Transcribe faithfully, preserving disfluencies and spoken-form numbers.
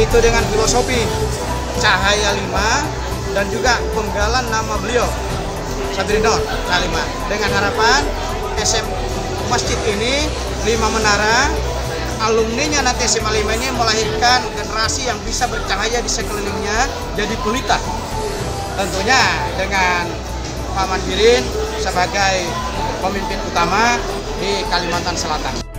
yaitu dengan filosofi Cahaya lima dan juga penggalan nama beliau Sadrinor Kalima, dengan harapan S M masjid ini lima menara, alumninya nanti S M A lima ini melahirkan generasi yang bisa bercahaya di sekelilingnya, jadi pelita. Tentunya dengan Pak Mandirin sebagai pemimpin utama di Kalimantan Selatan.